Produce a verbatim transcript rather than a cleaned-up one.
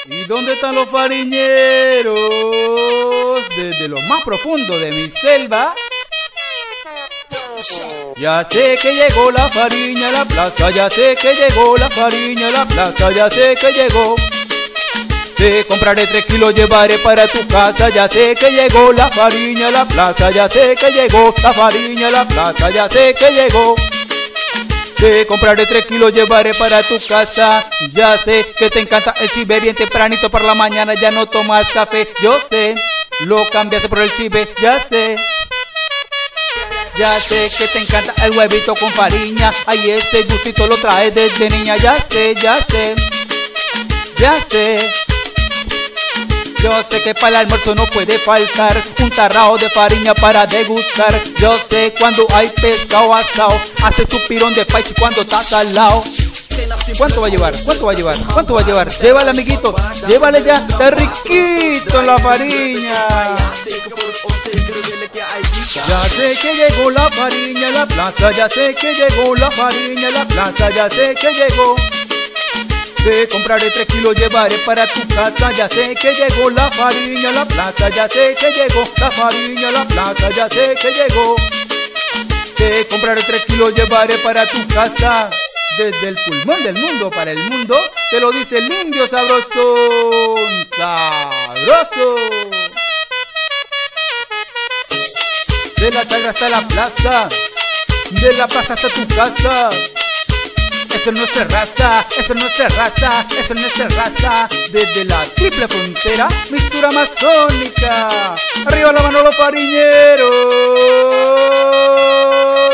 ¿Y dónde están los fariñeros? Desde lo más profundo de mi selva. Ya sé que llegó la fariña a la plaza, ya sé que llegó la fariña a la plaza, ya sé que llegó. Te compraré tres kilos, llevaré para tu casa. Ya sé que llegó la fariña a la plaza, ya sé que llegó la fariña a la plaza, ya sé que llegó. Te compraré tres kilos, llevaré para tu casa. Ya sé que te encanta el chive, bien tempranito por la mañana ya no tomas café. Yo sé, lo cambiaste por el chive, ya sé. Ya sé que te encanta el huevito con fariña. Ay, este gustito lo traes desde niña. Ya sé, ya sé, ya sé. Yo sé que para el almuerzo no puede faltar un tarrao de fariña para degustar. Yo sé cuando hay pescado asado, hace tu pirón de paichi cuando estás al lado. ¿Cuánto va a llevar? ¿Cuánto va a llevar? ¿Cuánto va a llevar? Llévale, amiguito, llévale ya, está riquito en la fariña. Ya sé que llegó la fariña a la plaza, ya sé que llegó la fariña a la plaza, ya sé que llegó. Te compraré tres kilos, llevaré para tu casa. Ya sé que llegó la fariña a la plaza, ya sé que llegó la fariña a la plaza, ya sé que llegó. Te compraré tres kilos, llevaré para tu casa. Desde el pulmón del mundo para el mundo, te lo dice el indio sabroso, sabroso. De la chagra hasta la plaza, de la plaza hasta tu casa. Eso es nuestra raza, eso es nuestra raza, eso es nuestra raza. Desde la triple frontera, mistura amazónica. Arriba la mano los fariñeros.